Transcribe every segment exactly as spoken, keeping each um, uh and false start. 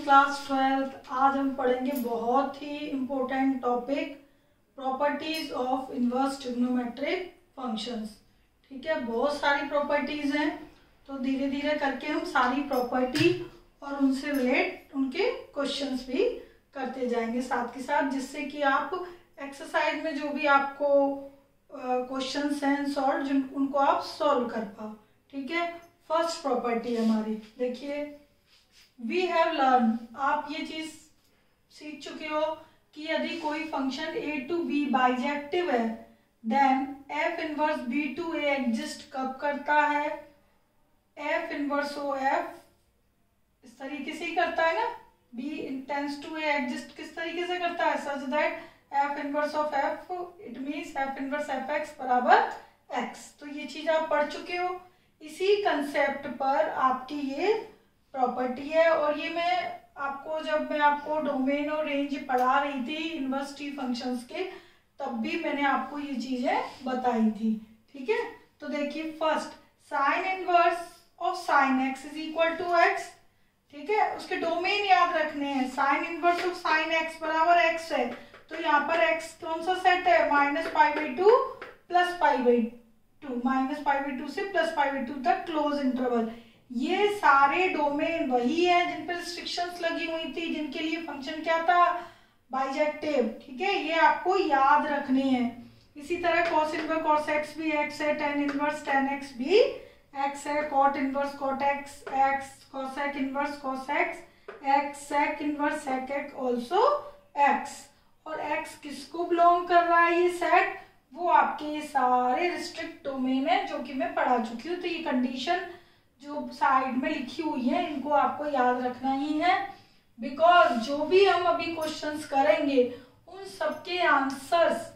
Class twelfth. आज हम पढ़ेंगे बहुत ही important topic properties of inverse trigonometric functions. ठीक है, बहुत सारी प्रॉपर्टीज हैं, तो धीरे धीरे करके हम सारी प्रॉपर्टी और उनसे रिलेट उनके क्वेश्चंस भी करते जाएंगे साथ के साथ, जिससे कि आप एक्सरसाइज में जो भी आपको क्वेश्चंस हैं सॉल्व जिन उनको आप सॉल्व कर पाओ। ठीक है, फर्स्ट प्रॉपर्टी हमारी देखिए, वी हैव लर्न, आप ये चीज सीख चुके हो कि यदि कोई function A to B bijective है then F inverse B to A exist कब करता है। एफ इनवर्स ओ एफ इस तरीके से ही करता है ना, B tends to A exist किस तरीके से करता है, such that F inverse of F it means F inverse F X बराबर एक्स। तो ये चीज आप पढ़ चुके हो। इसी कंसेप्ट पर आपकी ये प्रॉपर्टी है, और ये मैं आपको जब मैं आपको डोमेन और रेंज पढ़ा रही थी इनवर्स टी फंक्शंस के, तब भी मैंने आपको ये चीजें बताई थी। ठीक है, तो देखिए first sine inverse of sine X is equal to X. ठीक है, उसके डोमेन याद रखने हैं। Sine inverse of sine x बराबर एक्स है, तो यहाँ पर एक्स कौन सा सेट है, minus pi by two plus pi by two, minus pi by two से प्लस पाई बाई टू तक क्लोज इंटरवल। ये सारे डोमेन वही है जिन पर रिस्ट्रिक्शंस लगी हुई थी, जिनके लिए फंक्शन क्या था, बाइजेक्टिव। ठीक है, ये आपको याद रखने हैं। इसी तरह कॉस इनवर्स कॉस एक्स भी एक्स है, टेन इनवर्स टेन एक्स भी एक्स है, cot inverse cot X X, cosec inverse cos x X, sec inverse sec X also X. और एक्स किसको बिलोंग कर रहा है, ये सेट वो आपके ये सारे रिस्ट्रिक्ट डोमेन है जो कि मैं पढ़ा चुकी हूँ। तो ये कंडीशन जो साइड में लिखी हुई है इनको आपको याद रखना ही है, बिकॉज जो भी हम अभी क्वेश्चंस करेंगे उन सबके आंसर्स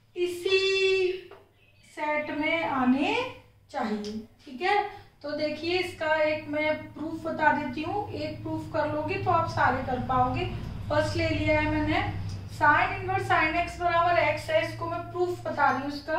इसी सेट में आने चाहिए। ठीक है, तो देखिए इसका एक मैं प्रूफ बता देती हूँ, एक प्रूफ कर लोगे तो आप सारे कर पाओगे। फर्स्ट ले लिया है मैंने, साइन इनवर्स साइन एक्स बराबर एक्स है, इसको मैं प्रूफ बता रही हूँ इसका।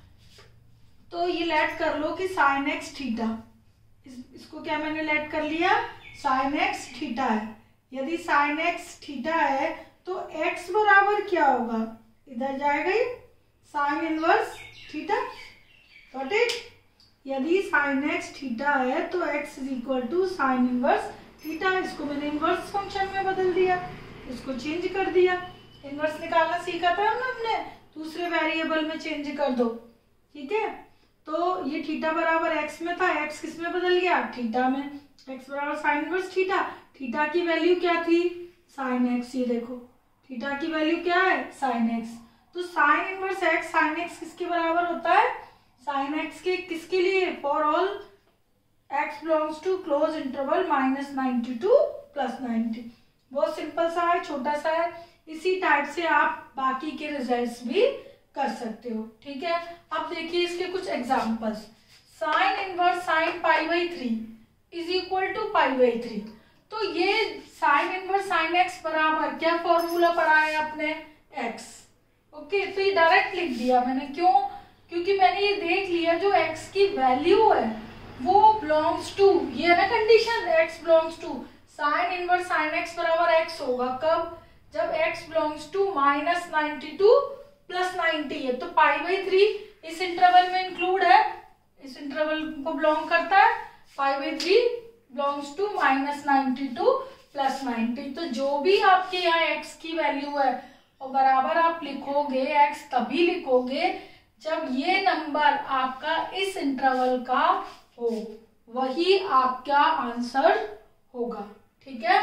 तो ये लेट कर लो कि साइन एक्स थीटा, इस, इसको क्या मैंने लेट कर लिया, साइन एक्स थीटा है। यदि साइन एक्स थीटा है तो एक्स बराबर क्या होगा, इधर जाएगा ये sine inverse theta. Got it. यदि साइन एक्स थीटा है तो X is equal to sine inverse theta. इसको मैंने इनवर्स फंक्शन में बदल दिया, इसको चेंज कर दिया। इनवर्स निकालना सीखा था ना हमने, दूसरे वेरिएबल में चेंज कर दो। ठीक है, तो ये थीटा बराबर एक्स में था, एक्स किस में बदल गया, थीटा में। एक्स बराबर साइन इनवर्स थीटा, थीटा की वैल्यू क्या थी, साइन एक्स। ये देखो थीटा की वैल्यू क्या है, साइन एक्स। तो sine inverse X sine X किसके बराबर होता है, साइन एक्स के किसके लिए, for all X belongs to close interval minus ninety to plus ninety. बहुत सिंपल सा है, छोटा सा है। इसी टाइप से आप बाकी के रिजल्ट्स भी कर सकते हो। ठीक है, अब देखिए इसके कुछ examples. Sine inverse sine pi by three is equal to pi by three. तो ये साइन इनवर्स साइन एक्स बराबर क्या फॉर्मूला पढ़ा है आपने, एक्स। ओके, तो ये डायरेक्ट लिख दिया मैंने, क्यों, क्योंकि मैंने ये देख लिया जो एक्स की वैल्यू है वो बिलोंग्स टू, ये है ना condition, X belongs to sine inverse sine x बराबर एक्स होगा कब, जब x belongs to minus ninety to plus ninety है। तो पाई बाई थ्री इस इंटरवल में इंक्लूड है, इस इंटरवल को बिलोंग करता है। Pi by three belongs to minus ninety to plus ninety. तो जो भी आपके यहाँ x की वैल्यू है और बराबर आप लिखोगे, x तभी लिखोगे जब ये नंबर आपका इस इंटरवल का हो, वही आपका आंसर होगा। ठीक है,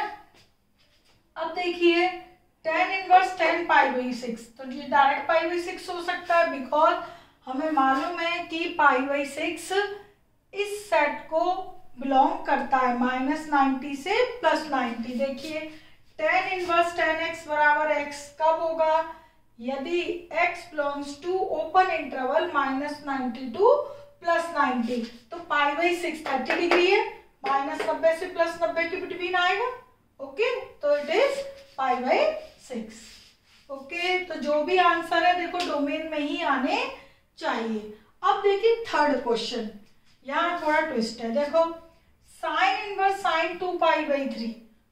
अब देखिए tan inverse tan pi by six, तो ये डायरेक्ट पाई बाई सिक्स हो सकता है, बिकॉज हमें मालूम है कि पाई बाई सिक्स इस सेट को बिलोंग करता है माइनस नाइन्टी से प्लस नाइन्टी। देखिए टेन इनवर्स टेन एक्स बराबर एक्स कब होगा, यदि X belongs to open interval minus ninety to plus ninety. तो pi by six thirty degree है, माइनस नब्बे से प्लस नब्बे के बिटवीन आएगा। ओके, तो it is pi by six. Okay, तो जो भी आंसर है देखो डोमेन में ही आने चाहिए। अब देखिए थर्ड क्वेश्चन, यहाँ थोड़ा ट्विस्ट है। देखो sine inverse sine two pi by three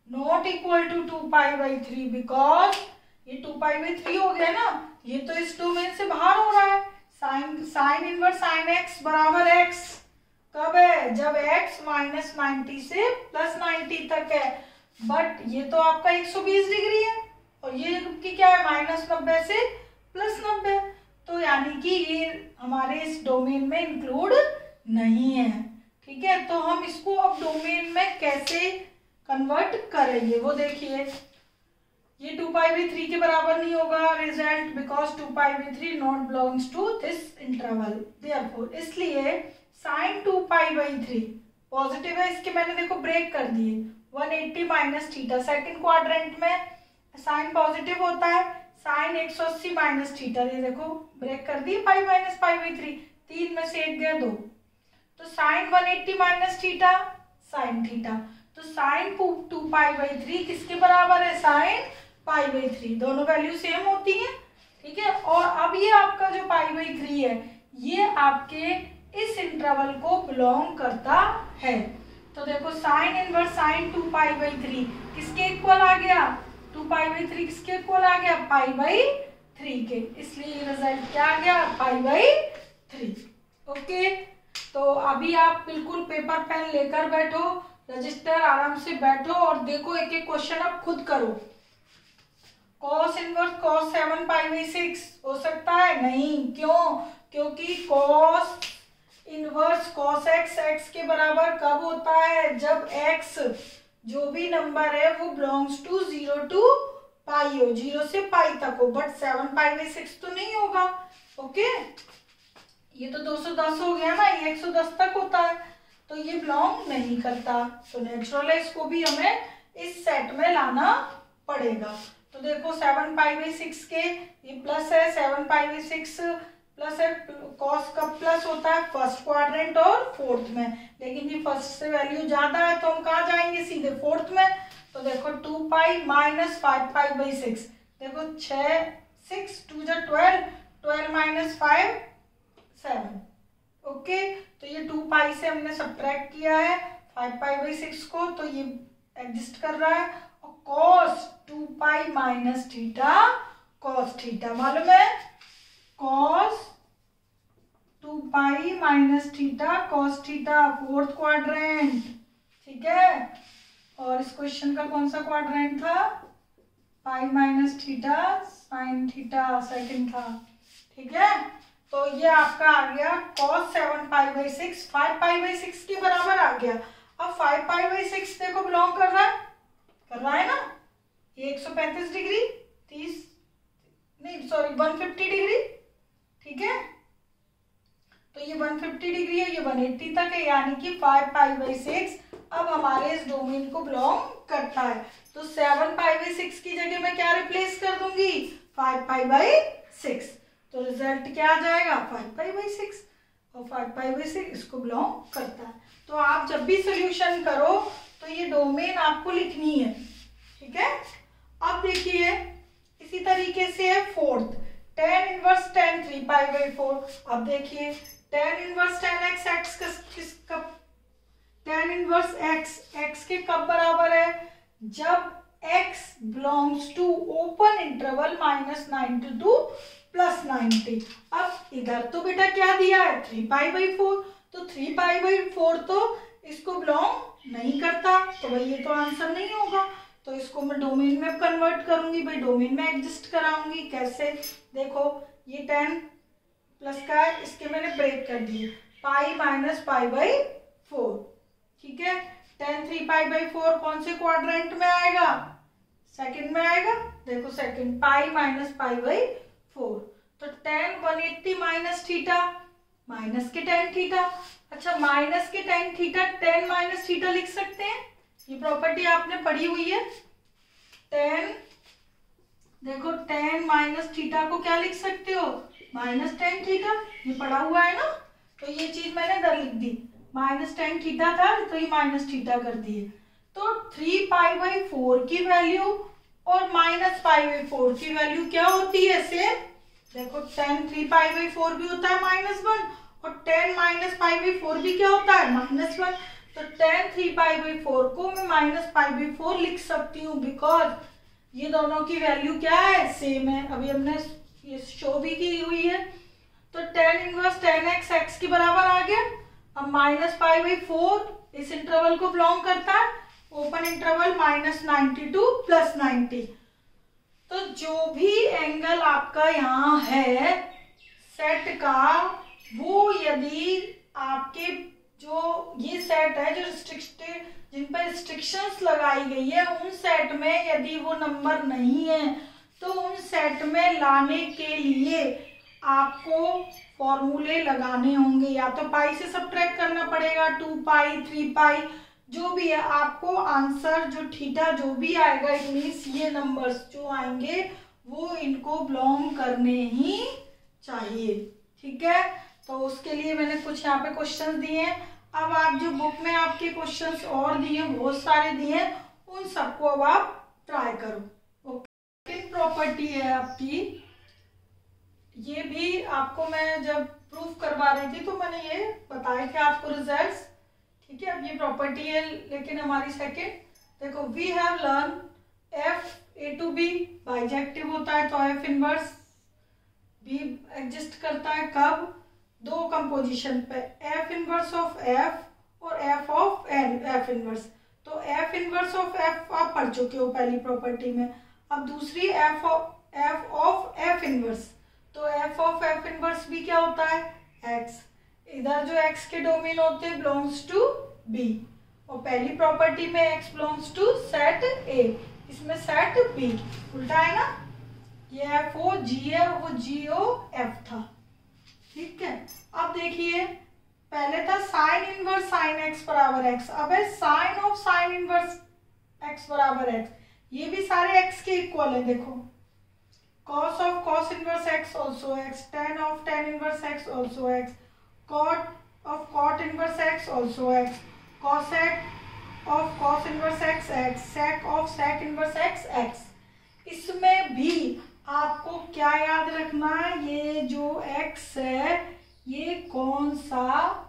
not equal to two pi by three, because ये टू पाई बाई थ्री हो गया ना, ये तो इस डोमेन से बाहर हो रहा है। Sine sine inverse sine x बराबर एक्स कब है, जब x माइनस नाइन्टी से प्लस नाइन्टी तक है। बट ये तो आपका एक सौ बीस डिग्री है और ये की क्या है, माइनस नब्बे से प्लस नब्बे, तो यानी कि ये हमारे इस डोमेन में इंक्लूड नहीं है। ठीक है, तो हम इसको अब डोमेन में कैसे कन्वर्ट करेंगे वो देखिए। ये टू पाई बाई थ्री के बराबर नहीं होगा result, because two pi by three not belongs to this interval, therefore इसलिए sine two pi by three positive है, इसके मैंने देखो ब्रेक कर दिए, one eighty minus theta, second quadrant में साइन पॉजिटिव होता है, साइन एक सौ अस्सी माइनस थीटा, ये देखो ब्रेक कर दिए, pi minus pi by three, तीन में से एक गया दो, तो sine one eighty minus theta sine theta, तो sine two pi by three किसके बराबर है, साइन पाई बाई थ्री, दोनों वैल्यू सेम होती है। ठीक है, और अब ये आपका जो पाई बाई थ्री है ये आपके इस इंटरवल को बिलोंग करता है। तो देखो sine inverse sine two pi by three किसके इक्वल आ गया, टू पाई बाई थ्री किसके इक्वल आ गया, पाई बाई थ्री के, इसलिए रिजल्ट क्या आ गया, पाई बाई थ्री। ओके, तो अभी आप बिल्कुल पेपर पेन लेकर बैठो, रजिस्टर आराम से बैठो और देखो एक एक क्वेश्चन आप खुद करो। Cos inverse cos seven pi by six हो सकता है, नहीं, क्यों, क्योंकि cos inverse cos x x के बराबर कब होता है, जब एक्स जो भी नंबर है वो belongs to zero two pi हो, जीरो से पाई तक हो, but seven pi by six तो नहीं होगा। ओके, ये तो दो सौ दस हो गया ना, ये एक सौ दस तक होता है, तो ये बिलोंग नहीं करता, तो नेचुरल है, इसको भी हमें इस सेट में लाना पड़ेगा। तो देखो सेवन पाई बाई सिक्स के ये प्लस है, seven pi by six plus है, कॉस कब प्लस होता है, फर्स्ट क्वाड्रेंट और फोर्थ में, लेकिन ये फर्स्ट से वैल्यू ज्यादा है तो हम कहाँ जाएंगे, सीधे फोर्थ में। तो देखो two pi minus five pi by six, देखो छः सिक्स टू जा twelve, twelve minus five seven. Okay, तो ये टू पाई से हमने सब्ट्रैक्ट किया है फाइव पाई बाई सिक्स को, तो ये एग्जिस्ट कर रहा है, और cos two pi minus theta cos theta मालूम है, cos two pi minus theta cos theta, fourth quadrant. ठीक है, और इस क्वेश्चन का कौन सा क्वाड्रेंट था, pi minus theta sine theta second था। ठीक है, तो ये आपका आ गया cos seven pi by six, five pi by six के बराबर आ गया। अब फाइव पाई बाई सिक्स देखो बिलोंग कर रहा है, कर रहा है ना, ये एक सौ पैंतीस डिग्री, तीस नहीं सॉरी वन फिफ्टी डिग्री। ठीक है, तो ये वन फिफ्टी डिग्री है, ये वन एट्टी तक है, यानी कि फाइव पाई बाई सिक्स अब हमारे इस डोमेन को बिलोंग करता है। तो सेवन पाई बाई सिक्स की जगह मैं क्या रिप्लेस कर दूंगी, फाइव पाई बाई सिक्स, तो रिजल्ट क्या आ जाएगा, फाइव पाई बाई सिक्स, और फाइव पाई बाई सिक्स इसको बिलोंग करता है। तो आप जब भी सोल्यूशन करो तो ये डोमेन आपको लिखनी है। ठीक है, अब देखिए इसी तरीके से है fourth, tan inverse tan three pi by four. अब देखिए tan inverse tan x x किस कब, टेन इनवर्स एक्स एक्स के कब बराबर है, जब x belongs to open interval minus ninety to plus ninety. अब इधर तो बेटा क्या दिया है, थ्री पाई बाई फोर, तो थ्री पाई बाई फोर तो इसको बिलोंग नहीं करता, तो भाई ये तो आंसर नहीं होगा, तो इसको मैं डोमेन में कन्वर्ट करूंगी, भाई डोमेन में एग्जिस्ट कराऊंगी। कैसे, देखो ये टेन प्लस का है, इसके मैंने ब्रेक कर दिए, pi minus pi by four. ठीक है, tan three pi by four कौन से क्वाड्रेंट में आएगा, सेकंड में आएगा, देखो second, pi minus pi by four, तो tan one eighty minus theta minus के टेन थीटा। अच्छा, माइनस के tan theta tan minus theta लिख सकते हैं, ये प्रॉपर्टी आपने पढ़ी हुई है। टेन देखो टेन माइनस थीटा को क्या लिख सकते हो, माइनस टेन थीटा, ये पढ़ा हुआ है ना, तो ये चीज मैंने इधर लिख दी, माइनस टेन थीटा था तो ये माइनस थीटा कर दिए। तो थ्री पाई बाई फोर की वैल्यू और माइनस पाई बाई फोर की वैल्यू क्या होती है, सेम। देखो tan three pi by four भी होता है माइनस वन, और tan minus pi by four भी क्या होता है, माइनस वन। तो tan three pi by four को मैं माइनस पाई बाई फोर लिख सकती हूँ, बिकॉज ये दोनों की वैल्यू क्या है, सेम है। अभी हमने ये शो भी की हुई है। तो tan inverse tan x x के बराबर आ गया। अब माइनस पाई बाई फोर इस इंटरवल को बिलोंग करता है, open interval minus ninety to plus ninety. तो जो भी एंगल आपका यहाँ है सेट का, वो यदि आपके जो ये सेट है जो रिस्ट्रिक्टेड, जिन पर रिस्ट्रिक्शंस लगाई गई है, उन सेट में यदि वो नंबर नहीं है तो उन सेट में लाने के लिए आपको फॉर्मूले लगाने होंगे। या तो पाई से सब्ट्रैक्ट करना पड़ेगा, टू पाई थ्री पाई जो भी है, आपको आंसर जो थीटा जो भी आएगा, इट मीन्स ये नंबर्स जो आएंगे वो इनको बिलोंग करने ही चाहिए। ठीक है, तो उसके लिए मैंने कुछ यहाँ पे क्वेश्चन दिए हैं। अब आप जो बुक में आपके क्वेश्चंस और दिए हैं, बहुत सारे दिए हैं, उन सबको अब आप ट्राई करो। ओके, प्रॉपर्टी है आपकी, ये भी आपको मैं जब प्रूफ करवा रही थी तो मैंने ये बताया कि आपको रिजल्ट्स। ठीक है, अब ये प्रॉपर्टी है लेकिन हमारी सेकेंड, देखो we have learn f A to B bijective होता है तो एफ इनवर्स बी एग्जिस्ट करता है कब, दो कंपोजिशन पे, एफ इनवर्स ऑफ एफ और f of and f inverse. तो एफ इनवर्स ऑफ एफ आप पढ़ चुके हो पहली प्रॉपर्टी में। अब दूसरी f of f of f inverse, तो एफ ऑफ एफ इनवर्स भी क्या होता है, एक्स। इधर जो एक्स के डोमेन होते हैं बिलोंग्स टू बी, और पहली प्रॉपर्टी में x belongs to set A, इसमें सेट बी, उल्टा है ना, ये एफ ओ जी है, वो जी ओ एफ था। ठीक है, अब देखिए पहले था साइन इनवर्स साइन एक्स बराबर एक्स, अब है sine of sine inverse x बराबर एक्स, ये भी सारे एक्स के इक्वल है। देखो cos of cos inverse x also x, tan of tan inverse x also x, cot of cot inverse x also x, cosec of cos inverse x x, sec of sec inverse x x। इसमें भी आपको क्या याद रखना है, ये जो x है ये कौन सा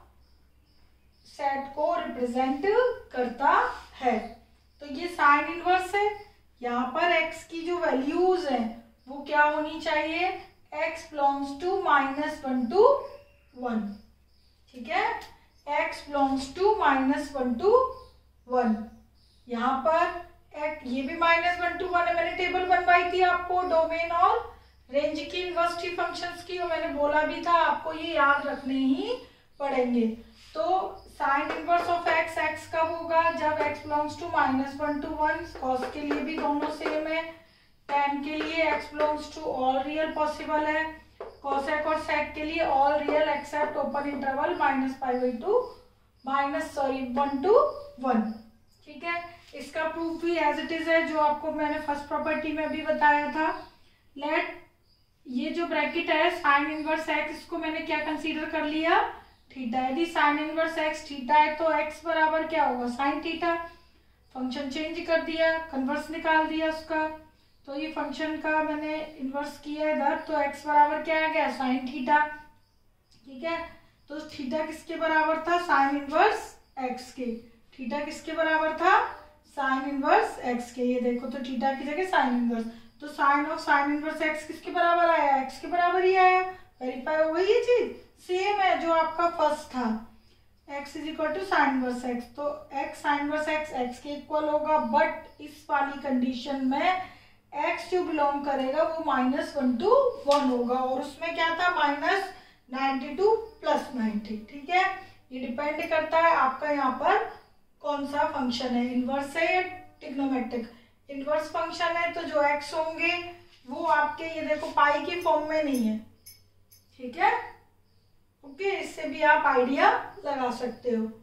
सेट को रिप्रेजेंट करता है। तो ये साइन इनवर्स है, यहाँ पर x की जो वैल्यूज हैं वो क्या होनी चाहिए, x belongs to minus one to one. ठीक है, x belongs to minus one to one. यहाँ पर एक, ये भी माइनस वन टू वन है। मैंने टेबल बनवाई थी आपको डोमेन और रेंज की इन्वर्सिटी फंक्शंस की, और मैंने बोला भी था आपको ये याद रखने ही पड़ेंगे। तो sine inverse of x x कब होगा, जब x belongs to minus one to one. Cos के लिए भी दोनों सेम है, tan के लिए x belongs to all real possible है, cosec और sec के लिए all real except open interval minus pi by two minus sorry one to one. ठीक है, इसका प्रूफ भी एज इट इज है जो आपको मैंने फर्स्ट प्रॉपर्टी में भी बताया था। लेट ये जो ब्रैकेट है साइन इनवर्स एक्स, इसको मैंने क्या कंसीडर कर लिया, थीटा। यदि साइन इनवर्स एक्स थीटा है तो एक्स बराबर क्या होगा, साइन थीटा। फंक्शन चेंज कर दिया, कन्वर्स निकाल दिया उसका, तो ये फंक्शन का मैंने इन्वर्स किया इधर, तो x बराबर क्या आ गया, साइन थीटा। ठीक है, तो थीटा किसके बराबर था, साइन इनवर्स x के। थीटा किसके बराबर था, साइन इनवर्स x के। ये देखो तो थीटा की जगह साइन इनवर्स, तो sine of sine inverse x किसके बराबर आया, x के बराबर ही आया। वेरीफाई हो गई ये चीज, सेम है जो आपका फर्स्ट था, x is equal to sine inverse x। तो x sine inverse x x के इक्वल होगा, बट इस वाली कंडीशन में x जो बिलोंग करेगा वो माइनस वन टू वन होगा, और उसमें क्या था, minus ninety to plus ninety. ठीक है, ये डिपेंड करता है आपका यहाँ पर कौन सा फंक्शन है, इनवर्स है या ट्रिग्नोमेट्रिक। इनवर्स फंक्शन है तो जो x होंगे वो आपके ये देखो पाई की फॉर्म में नहीं है। ठीक है, ओके, इससे भी आप आइडिया लगा सकते हो।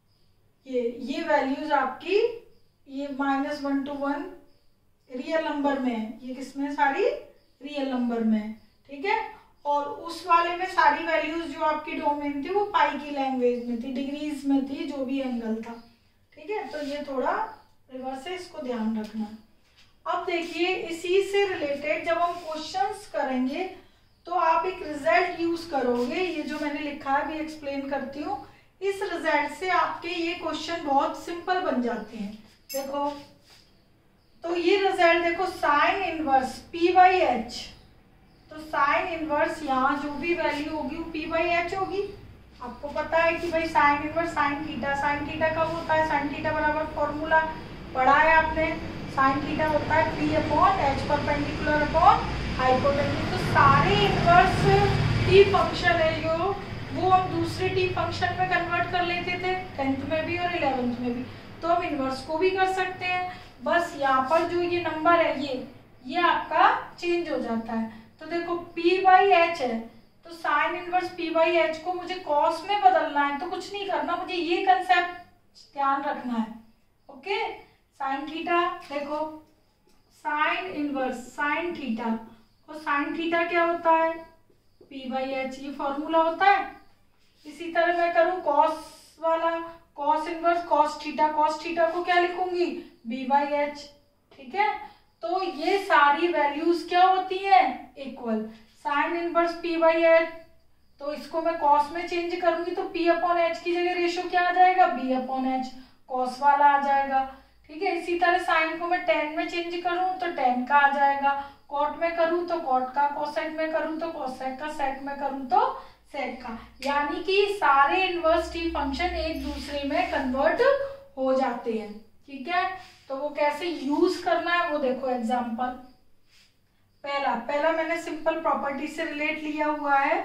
ये ये वैल्यूज आपकी ये minus one to one real number में है, ये किसमें, सारी रियल नंबर में है। ठीक है, और उस वाले में सारी वैल्यूज जो आपकी डोमेन थी वो पाई की लैंग्वेज में थी, डिग्रीज में थी, जो भी एंगल था। ठीक है, तो ये थोड़ा रिवर्स है, इसको ध्यान रखना। अब देखिए इसी से रिलेटेड जब हम क्वेश्चंस करेंगे तो आप एक रिजल्ट यूज करोगे, ये जो मैंने लिखा है भी एक्सप्लेन करती हूँ। इस रिजल्ट से आपके ये क्वेश्चन बहुत सिंपल बन जाते हैं। देखो तो ये रिजल्ट देखो, sine inverse P by H, तो साइन इनवर्स यहाँ जो भी वैल्यू होगी वो पी बाई एच होगी। आपको पता है कि भाई sine inverse sine theta, sine theta कब होता है, साइन थीटा बराबर फॉर्मूला पढ़ा है आपने, साइन थीटा होता है P upon H perpendicular upon hypotenuse. तो सारे इनवर्स टी फंक्शन है जो वो हम दूसरे टी फंक्शन में कन्वर्ट कर लेते थे टेंथ में भी और इलेवेंथ में भी, तो हम इनवर्स को भी कर सकते हैं। बस यहाँ पर जो ये नंबर है ये ये आपका चेंज हो जाता है। तो देखो p बाई एच है, तो sine inverse p by H को मुझे कॉस में बदलना है, तो कुछ नहीं करना, मुझे ये कंसेप्ट ध्यान रखना है। ओके, साइन थीटा देखो, साइन इनवर्स साइन थीटा, और साइन थीटा क्या होता है p बाई एच, ये फॉर्मूला होता है। इसी तरह मैं करूँ कॉस वाला, cos inverse cos theta, cos theta को क्या लिखूंगी b बाई एच, ठीक है। तो ये सारी वैल्यूज क्या होती है equal, sine inverse p by H, तो इसको मैं कॉस में चेंज करूंगी तो p अपॉन एच की जगह रेशो क्या आ जाएगा b अपॉन एच, कॉस वाला आ जाएगा, ठीक है। इसी तरह साइन को मैं टेन में चेंज करूं तो टेन का आ जाएगा, कॉट में करूं तो कॉट का, कोसेक में करूं तो कोसेक का, सेक में करूं तो सेक का, यानी कि सारे इनवर्स टी फंक्शन एक दूसरे में कन्वर्ट हो जाते हैं, ठीक है। तो वो कैसे यूज करना है वो देखो एग्जांपल। पहला पहला मैंने सिंपल प्रॉपर्टी से रिलेट लिया हुआ है,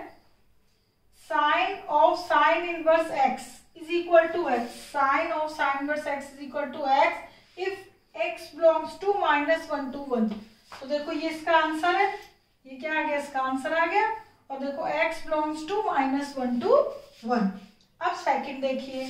sine of sine inverse x is equal to x, sine of sine inverse x is equal to x if x belongs to minus one to one. तो देखो ये इसका आंसर है, ये क्या आ गया, इसका आंसर आ गया। और देखो x belongs to minus one to one. अब सेकंड देखिए,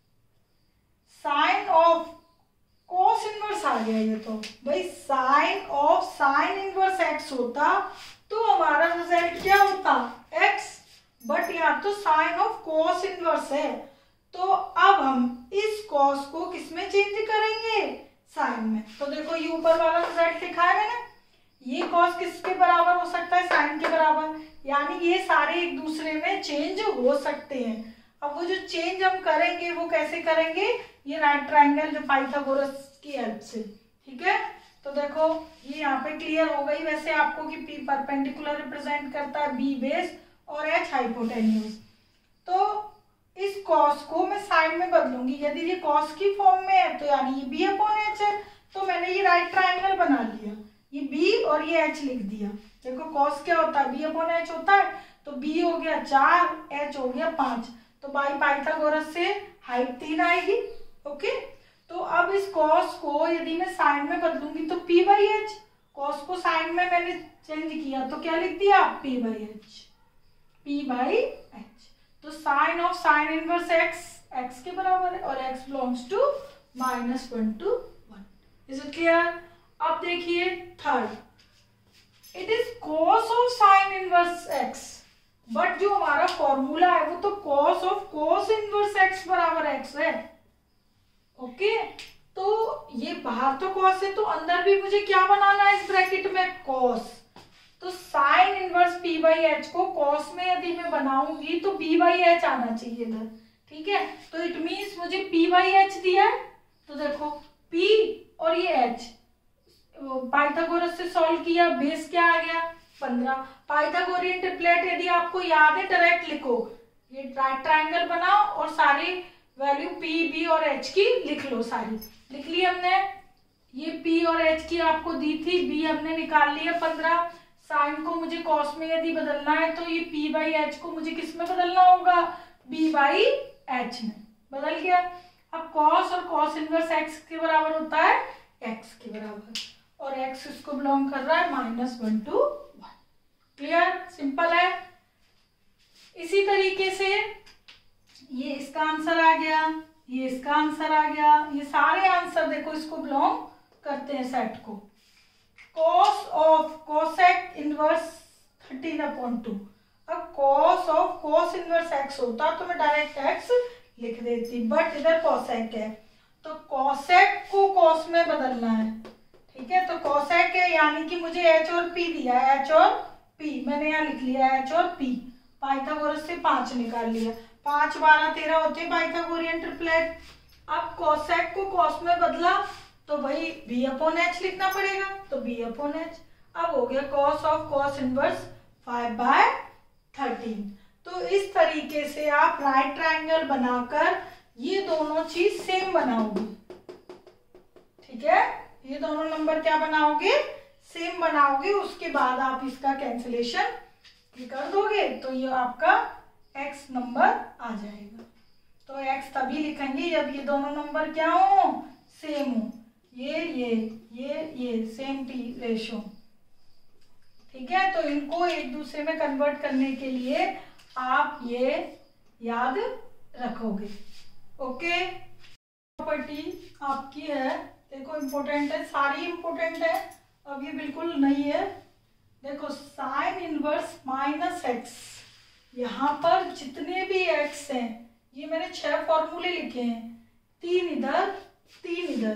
साइन ऑफ कोस इनवर्स आ गया, ये तो भाई sine of sine inverse x होता तो हमारा रिजल्ट क्या होता x, बट यहाँ तो साइन ऑफ कोस इनवर्स है, तो अब हम इस कॉस को किसमें चेंज करेंगे, साइन में। तो देखो ये ऊपर वाला रिजल्ट लिखा है मैंने, ये कॉस किसके बराबर हो सकता है, साइन के बराबर, यानी ये सारे एक दूसरे में चेंज हो सकते हैं। अब वो जो चेंज हम करेंगे वो कैसे करेंगे, ये राइट ट्रायंगल जो पाइथागोरस की हेल्प से, ठीक है। तो देखो ये यहाँ पे क्लियर हो गई वैसे आपको कि P परपेंडिकुलर रिप्रेजेंट करता है B बेस और H हाइपोटेन्यूज। तो इस कॉस को मैं साइन में बदलूंगी, यदि ये कॉस की फॉर्म में है तो यानी ये B अपॉन एच है, तो मैंने ये राइट ट्रायंगल बना लिया, ये B और ये H लिख दिया। देखो कॉस क्या होता है, B अपॉन एच होता है, तो B हो गया चार, H हो गया पांच, तो बाई पाइथागोरस से हाइट तीन आएगी। ओके, तो अब इस कॉस को यदि मैं साइन में बदलूंगी तो P बाई एच, कॉस को साइन में मैंने चेंज किया तो क्या लिख दिया P by h, P by H. तो sine of sine inverse x x के बराबर है और x belongs to minus one to one. Is it clear? अब देखिए third, it is cos of sine inverse x, but जो हमारा formula है वो तो cos of cos inverse x बराबर x है। ओके, तो ये बाहर तो कॉस है तो अंदर भी मुझे क्या बनाना है इस ब्रैकेट में, कॉस। तो sine inverse p by H को कॉस में यदि मैं बनाऊंगी तो b बाई एच आना चाहिए इधर, ठीक है। तो इट मीन्स मुझे p बाई एच दिया है, तो देखो p और ये h पाइथागोरस से सॉल्व किया, बेस क्या आ गया पंद्रह। पाइथागोरियन ट्रिपलेट यदि आपको याद है डायरेक्ट लिखो, ये राइट ट्रायंगल बनाओ और सारी वैल्यू p b और h की लिख लो, सारी लिख ली हमने। ये p और h की आपको दी थी, b हमने निकाल लिया पंद्रह। साइन को मुझे कॉस में यदि बदलना है तो ये p बाई एच को मुझे किस में बदलना होगा, b बाई एच में। बदल गया। अब कॉस और कॉस इनवर्स x के बराबर होता है x के बराबर, और x इसको बिलोंग कर रहा है minus one to one. Clear? Simple है। इसी तरीके से ये इसका आंसर आ गया, ये इसका आंसर आ गया, ये सारे आंसर देखो इसको बिलोंग करते हैं सेट को। Cos of cosec inverse thirteen upon two. अब cos of cos inverse x होता तो मैं डायरेक्ट एक्स लिख देती, बट इधर कॉसेक है तो कॉसेक को कॉस में बदलना है, ठीक है। तो कॉसेक है यानी कि मुझे एच और पी दिया है, एच और पी मैंने यहाँ लिख लिया एच और पी। पाइथागोरस से पांच निकाल लिया, पाँच बारह तेरह होते हैं पाइथागोरियन ट्रिपलेट। अब कोसेक को कॉस में बदला तो भाई बी अपॉन एच लिखना पड़ेगा, तो बी अपॉन एच। अब हो गया cos of cos inverse five by thirteen. तो इस तरीके से आप राइट ट्रायंगल बनाकर ये दोनों चीज सेम बनाओगे, ठीक है। ये दोनों नंबर क्या बनाओगे, सेम बनाओगे। उसके बाद आप इसका कैंसिलेशन कर दोगे तो ये आपका x नंबर आ जाएगा। तो x तभी लिखेंगे जब ये दोनों नंबर क्या हो, सेम हो। ये ये ये ये सेम टी रेशो, ठीक है। तो इनको एक दूसरे में कन्वर्ट करने के लिए आप ये याद रखोगे। ओके, प्रॉपर्टी आपकी है, देखो इम्पोर्टेंट है, सारी इम्पोर्टेंट है, अब ये बिल्कुल नहीं है। देखो साइन इनवर्स माइनस एक्स, यहाँ पर जितने भी एक्स हैं, ये मैंने छह फॉर्मूले लिखे हैं, तीन इधर तीन इधर,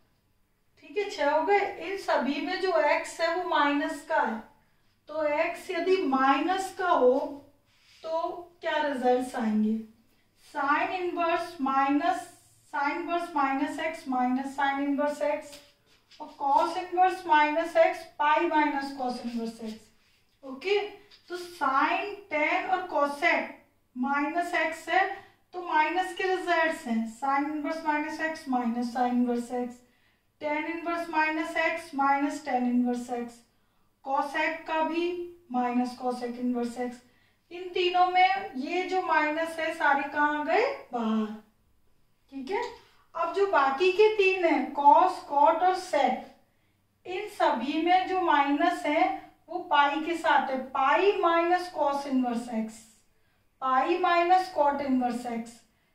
ठीक है, छह हो गए। इन सभी में जो एक्स है वो माइनस का है, तो एक्स यदि माइनस का हो तो क्या रिजल्ट्स आएंगे, sine inverse minus sine inverse minus x minus sine inverse x, और cos inverse minus x pi minus cos inverse x. Okay, तो साइन टेन और कोसेक माइनस एक्स है तो माइनस के रिजल्ट्स हैं, sine inverse minus x minus sine inverse x, tan inverse minus x minus tan inverse x, cosec का भी minus cosec inverse x. इन तीनों में ये जो माइनस है सारे कहाँ गए, बाहर, ठीक है। अब जो बाकी के तीन है कॉस कॉट और सेक, इन सभी में जो माइनस है वो पाई के साथ है, pi minus cos inverse x, pi minus cot inverse x,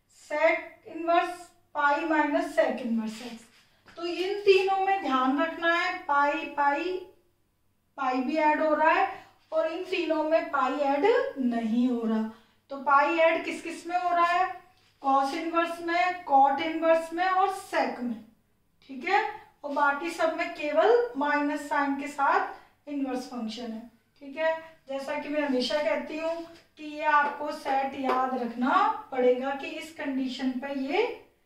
sec inverse pi minus sec inverse x. तो इन तीनों में ध्यान रखना है पाई पाई पाई भी ऐड हो रहा है और इन तीनों में पाई ऐड नहीं हो रहा। तो पाई ऐड किस किस में हो रहा है, कॉस इनवर्स में, कॉट इनवर्स में और सेक में, ठीक है। और बाकी सब में केवल माइनस साइन के साथ इनवर्स फंक्शन है, ठीक है। जैसा कि मैं हमेशा कहती हूँ कि ये आपको सेट याद रखना पड़ेगा कि इस कंडीशन पे ये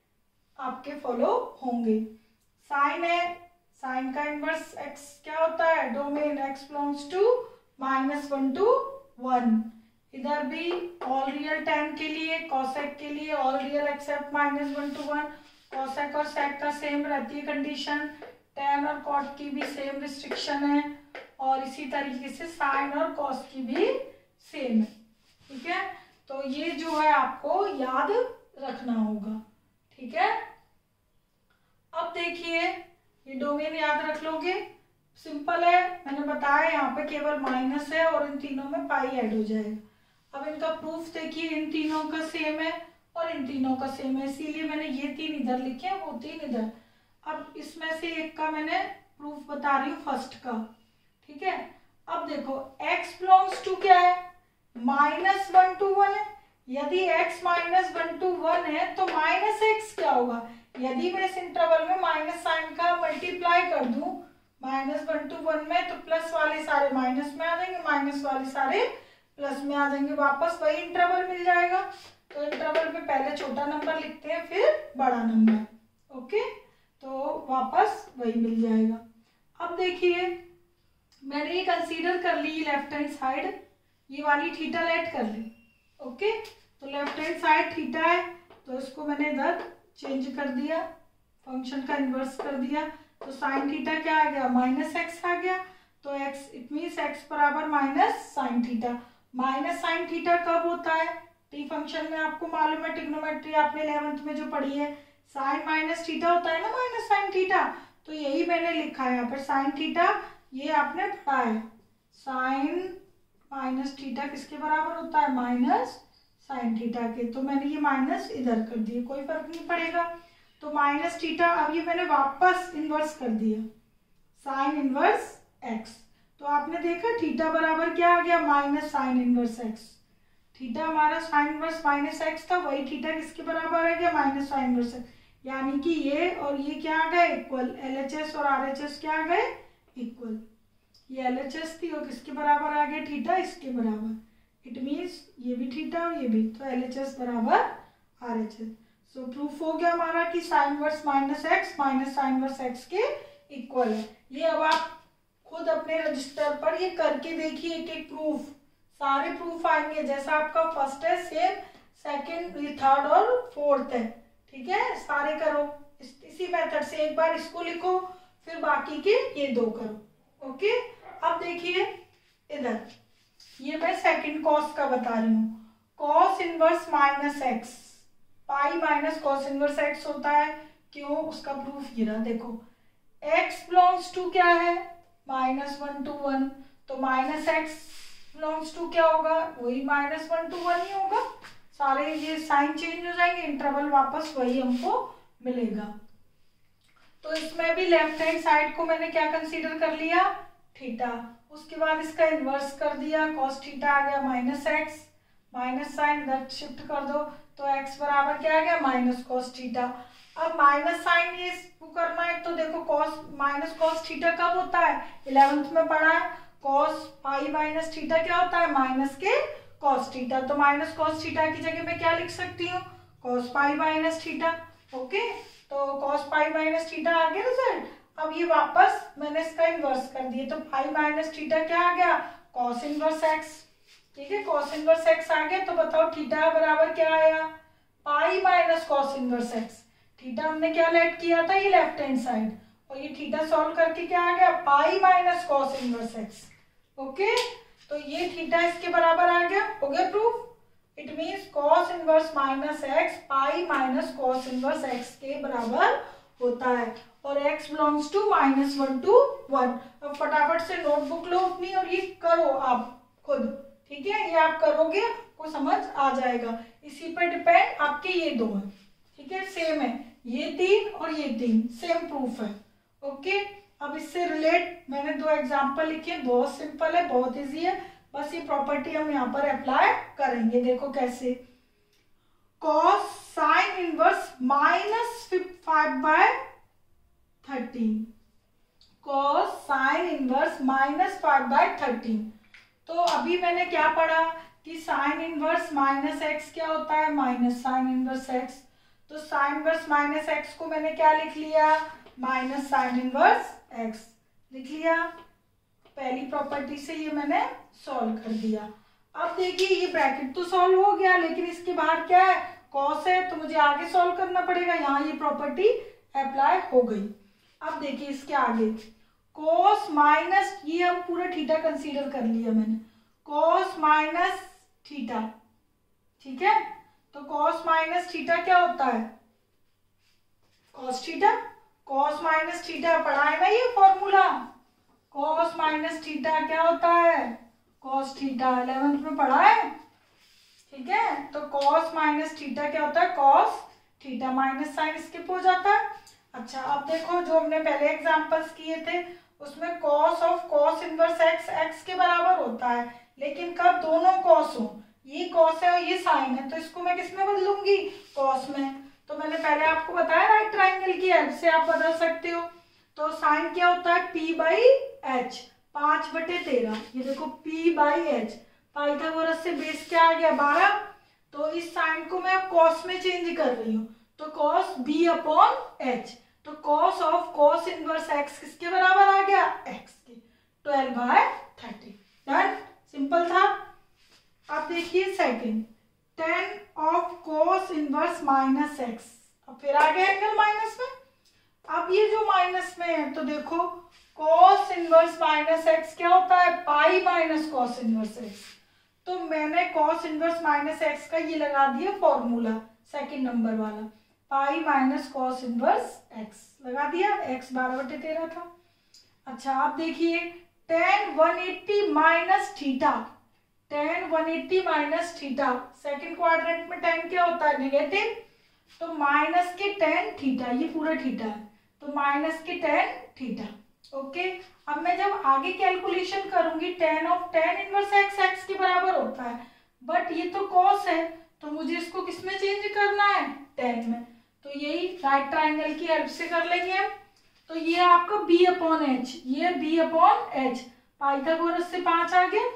आपके फॉलो होंगे। साइन है, साइन का इनवर्स एक्स क्या होता है, domain x belongs to minus one to one. इधर भी ऑल रियल टेन के लिए, कॉसेक के लिए all real except minus one to one. Cosec और सेक का सेम रहती है कंडीशन, टेन और कॉट की भी सेम रिस्ट्रिक्शन है, और इसी तरीके से साइन और कॉस की भी सेम है, ठीक है। तो ये जो है आपको याद रखना होगा, ठीक है। अब देखिए ये डोमेन याद रख लोगे, सिंपल है, मैंने बताया यहाँ पे केवल माइनस है और इन तीनों में पाई ऐड हो जाएगा। अब इनका प्रूफ देखिए, इन तीनों का सेम है और इन तीनों का सेम है, इसीलिए मैंने ये तीन इधर लिखे हैं, वो तीन इधर। अब इसमें से एक का मैंने प्रूफ बता रही हूँ, फर्स्ट का, ठीक है। अब देखो x बिलोंग्स टू क्या है, माइनस वन टू वन है। यदि x minus one to one है तो माइनस एक्स क्या होगा, यदि मैं इस इंटरवल में माइनस साइन का मल्टीप्लाई कर दूं माइनस वन टू वन में, तो प्लस वाले सारे माइनस में आ जाएंगे, माइनस वाले सारे प्लस में आ जाएंगे, वापस वही इंटरवल मिल जाएगा। तो इंटरवल में पहले छोटा नंबर लिखते हैं फिर बड़ा नंबर, ओके, तो वापस वही मिल जाएगा। अब देखिए मैंने ये कंसीडर कर ली लेफ्ट हैंड साइड, ये वाली थीटा लेट कर ली, ओके। तो लेफ्ट हैंड साइड थीटा है तो इसको मैंने इधर चेंज कर दिया, फंक्शन का इन्वर्स कर दिया, तो साइन थीटा क्या आ गया, माइनस एक्स आ गया। तो एक्स इट मीन्स एक्स बराबर minus sine theta. Minus sine theta कब होता है, टी फंक्शन में आपको मालूम है, ट्रिग्नोमेट्री आपने इलेवेंथ में जो पढ़ी है, साइन माइनस थीटा होता है ना, माइनस साइन थीटा। तो यही मैंने लिखा है यहाँ पर साइन थीटा, ये आपने पढ़ा है, साइन माइनस थीटा किसके बराबर होता है, माइनस साइन थीटा के। तो मैंने ये माइनस इधर कर दिए, कोई फर्क नहीं पड़ेगा। तो माइनस थीटा, अब ये मैंने वापस इन्वर्स कर दिया, साइन इन्वर्स एक्स। तो आपने देखा थीटा बराबर क्या आ गया, minus sine inverse x. Theta हमारा साइन इन्वर्स माइनस एक्स था, वही थीटा किसके बराबर आ गया, माइनस साइन इन्वर्स एक्स। यानी कि ये और ये क्या आ गए, इक्वल। एल एच एस और आर एच एस क्या आ गए, इक्वल। ये एल एच एस थी और किसके बराबर आ गया, थीटा इसके बराबर, इट मीन्स ये भी थीटा और ये भी, तो एल एच एस बराबर R H S. So proof हो गया हमारा कि sine inverse minus x minus sine inverse x के इक्वल है। ये अब आप खुद अपने रजिस्टर पर ये करके देखिए, एक एक प्रूफ, सारे प्रूफ आएंगे। जैसा आपका फर्स्ट है सेम सेकंड, थर्ड और फोर्थ है, ठीक है। सारे करो इस, इसी मेथड से। एक बार इसको लिखो, फिर बाकी के ये दो करो। ओके, अब देखिए इधर, ये मैं सेकंड कॉस का बता रही हूँ। Cos inverse minus x, pi minus cos inverse x होता है। क्यों? उसका प्रूफ गिरा, देखो x बिलोंग्स टू क्या है, माइनस वन टू वन, तो माइनस एक्स बिलोंग्स टू क्या होगा, वही माइनस वन टू वन ही होगा। सारे ये साइन चेंज हो जाएंगे, इंटरवल वापस वही हमको मिलेगा। तो इसमें भी लेफ्ट हैंड साइड को मैंने क्या कंसीडर कर लिया, थीटा। उसके बाद इसका इन्वर्स कर दिया, कॉस थीटा आ गया माइनस एक्स, माइनस साइन इधर शिफ्ट कर दो, तो x बराबर क्या आ गया, माइनस कॉस थीटा। अब माइनस साइन ये करना है, तो देखो कॉस माइनस कॉस थीटा कब होता है, इलेवेंथ में पढ़ा है। कॉस पाई माइनस थीटा क्या होता है, माइनस के कॉस थीटा। तो माइनस कॉस थीटा की जगह मैं क्या लिख सकती हूँ, cos pi minus theta. Okay, तो कॉस पाई माइनस थीटा आ गया रिजल्ट। अब ये वापस मैंने इसका इन्वर्स कर दिया, तो पाई माइनस थीटा क्या आ गया, कॉस इनवर्स एक्स। ठीक है, कॉस इनवर्स एक्स आ गया। तो बताओ थीटा बराबर क्या आया, pi minus cos inverse x. Theta हमने क्या लेट किया था, ये लेफ्ट हैंड साइड, और ये थीटा सॉल्व करके क्या आ गया, pi minus cos inverse x. Okay, तो ये थीटा इसके बराबर आ गया। हो गया proof. It means cos inverse minus x pi minus cos inverse x के बराबर होता है, और x belongs to minus one to one. अब फटाफट से नोटबुक लो अपनी और ये करो आप खुद, ठीक है। ये आप करोगे को समझ आ जाएगा। इसी पर डिपेंड आपके ये दो हैं, ठीक है, सेम है, ये तीन और ये तीन सेम प्रूफ है। ओके, अब इससे रिलेट मैंने दो एग्जांपल लिखे, बहुत सिंपल है, बहुत इजी है। बस ये प्रॉपर्टी हम यहाँ पर अप्लाई करेंगे। देखो कैसे, cos sine inverse minus five by thirteen, cos sine inverse minus five by thirteen. तो अभी मैंने क्या पढ़ा कि साइन इनवर्स माइनस एक्स क्या होता है, माइनस साइन इनवर्स एक्स। तो साइन इनवर्स माइनस एक्स को मैंने क्या लिख लिया, माइनस साइन इनवर्स एक्स लिख लिया। पहली प्रॉपर्टी से ये मैंने सॉल्व कर दिया। अब देखिए ये ब्रैकेट तो सॉल्व हो गया, लेकिन इसके बाहर क्या है, कॉस है, तो मुझे आगे सॉल्व करना पड़ेगा। यहाँ ये प्रॉपर्टी अप्लाई हो गई। अब देखिए इसके आगे कॉस माइनस, ये हम पूरा थीटा कंसीडर कर लिया मैंने, कॉस माइनस थीटा, ठीक है। तो कॉस माइनस थीटा क्या होता है, cos theta. Cos minus theta पढ़ा है ना ये फॉर्मूला, कॉस माइनस थीटा क्या होता है, कॉस थीटा, इलेवेंथ में पढ़ा है, ठीक है। तो कॉस माइनस थीटा क्या होता है, cos theta. Minus sine skip हो जाता है। अच्छा, अब देखो जो हमने पहले एग्जांपल्स किए थे उसमें cos of cos inverse x x के बराबर होता है, लेकिन कब दोनों कॉस हो, ये कॉस है और ये साइन है, तो इसको मैं किस में बदलूंगी, कॉस में। तो मैंने पहले आपको बताया राइट ट्राइंगल की हेल्प से आप बदल सकते हो। तो साइन क्या होता है, पी बाई एच, पांच बटे तेरह। ये देखो पी बाई एच, पाइथागोरस से बेस क्या आ गया, बारह। तो इस साइन को मैं कॉस में चेंज कर रही हूँ, तो कॉस बी अपॉन एच। तो cos of cos inverse x किसके बराबर आ गया, एक्स के, twelve by thirty. Done, simple था। अब देखिए second, tan of cos inverse minus x. अब फिर आ गया एंगल माइनस में। अब ये जो माइनस में है, तो देखो कॉस इनवर्स माइनस एक्स क्या होता है, pi minus cos inverse x. तो मैंने कॉस इनवर्स माइनस एक्स का ये लगा दिया फॉर्मूला, सेकंड नंबर वाला, pi minus cos inverse x लगा दिया, एक्स बारह बटे तेरह था। अच्छा, आप देखिए tan one eighty minus theta, tan one eighty minus theta, second quadrant में टेन क्या होता है, नेगेटिव। तो माइनस के टेन थीटा, ये पूरा थीटा है, तो माइनस के टेन थीटा। ओके, अब मैं जब आगे कैलकुलेशन करूंगी, tan of tan inverse x x के बराबर होता है, बट ये तो कॉस है, तो मुझे इसको किस में चेंज करना है, टेन में। तो यही राइट ट्राइंगल की हेल्प से कर लेंगे हम। तो ये आपका b अपॉन एच, ये b अपॉन एच, पाइथागोरस से पांच आ गया,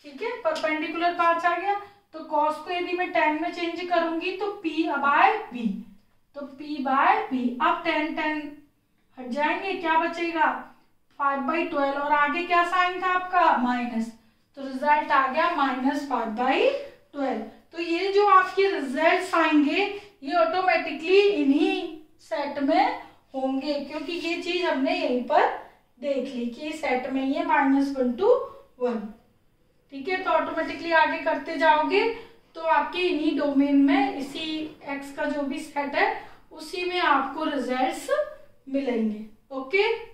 ठीक है, परपेंडिकुलर पांच आ गया। तो कॉस को यदि मैं टेन में चेंज करूंगी तो पी बाय बी, तो पी बाय बी। अब टेन टेन हट जाएंगे, क्या बचेगा फाइव बाई ट्वेल्व, और आगे क्या साइन था आपका माइनस, तो रिजल्ट आ गया माइनस फाइव बाई ट्वेल्व। तो ये जो आपके रिजल्ट आएंगे ये ऑटोमेटिकली इन्हीं सेट में होंगे, क्योंकि ये चीज हमने यहीं पर देख ली कि सेट में ही है माइनस वन टू वन। ठीक है, तो ऑटोमेटिकली आगे करते जाओगे तो आपके इन्हीं डोमेन में इसी एक्स का जो भी सेट है उसी में आपको रिजल्ट्स मिलेंगे। ओके।